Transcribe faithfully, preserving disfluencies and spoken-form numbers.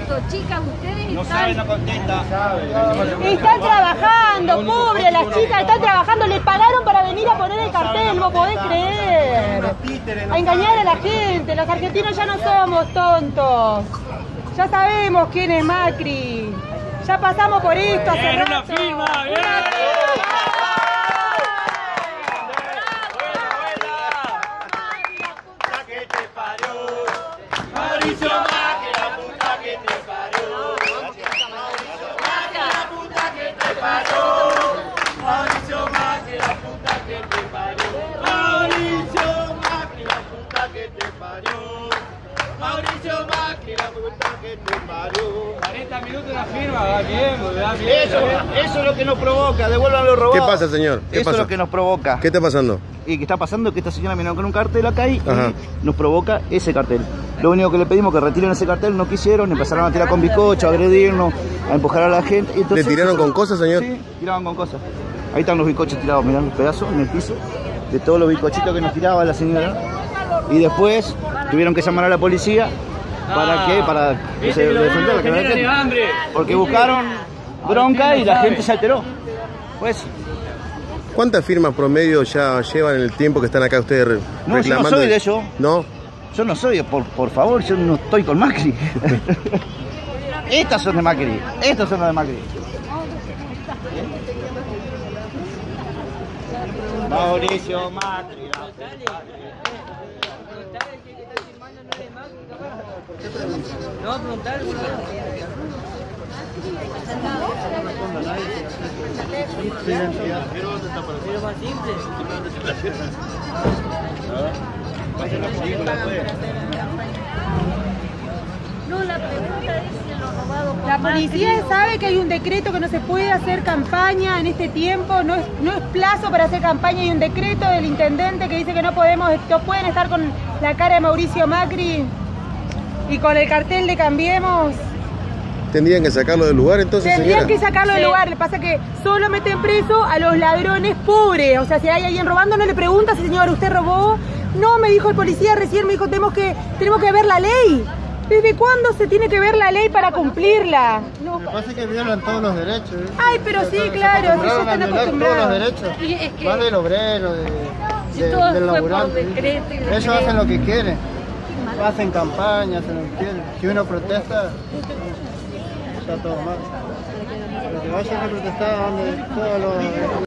tanto, chicas, ustedes No están... saben, no contenta. Están trabajando, pobre, las chicas están trabajando, les pagaron para venir a poner el cartel, vos podés creer. A engañar a la gente, los argentinos ya no somos tontos. Ya sabemos quién es Macri. Ya pasamos por esto hace Bien, rato. una firma, bien. Mauricio Macri, la puta que te parió. La puta que te parió. Mauricio Macri, la puta que te parió. Mauricio Macri, la puta que te parió. Mauricio Macri, la puta que te parió. cuarenta minutos de la firma, va bien, va bien. Eso, eso es lo que nos provoca, devuelvan lo robado. ¿Qué pasa, señor? ¿Qué eso pasa? es lo que nos provoca. ¿Qué está pasando? Y que está pasando que esta señora vino con un cartel acá y, Ajá. y nos provoca ese cartel. Lo único que le pedimos que retiren ese cartel, no quisieron, empezaron a tirar con bizcocho, a agredirnos, a empujar a la gente. Y entonces, ¿Le tiraron con cosas, señor? Sí, tiraban con cosas. Ahí están los bizcochos tirados, mirá los pedazos en el piso, de todos los bizcochitos que nos tiraba la señora. Y después tuvieron que llamar a la policía. ¿Para qué? Para que se defendiera la gente. Porque buscaron bronca y la gente se alteró. Pues. ¿Cuántas firmas promedio ya llevan en el tiempo que están acá ustedes re No, reclamando? yo no soy de eso. ¿No? Yo no soy, por, por favor, yo no estoy con Macri. Estas son de Macri. Estas son las de Macri. Mauricio Macri. No va a preguntar alguna vez. Pero más simple. No, la pregunta es si lo robado por La policía Macri o- sabe que hay un decreto que no se puede hacer campaña en este tiempo, no es, no es plazo para hacer campaña, hay un decreto del intendente que dice que no podemos, no pueden estar con la cara de Mauricio Macri y con el cartel de Cambiemos. ¿Tendrían que sacarlo del lugar entonces, Tendrían señora? que sacarlo del lugar, le pasa que solo meten preso a los ladrones pobres, o sea, si hay alguien robando no le pregunta si señor, ¿usted robó? No, me dijo el policía recién, me dijo, tenemos que, tenemos que ver la ley. ¿Desde cuándo se tiene que ver la ley para cumplirla? No. Lo que pasa es que violan todos los derechos. ¿eh? Ay, pero sí, claro, sí, ya Acostumbraron a están violar todos los acostumbrados. derechos. Y es que- Más del obrero, de, Si de- todo del fue por laburante. decreto y Ellos decreto. hacen lo que quieren. Hacen campaña, hacen lo que quieren. Si uno protesta, está todo mal. Pero que vayan a protestar donde todos los...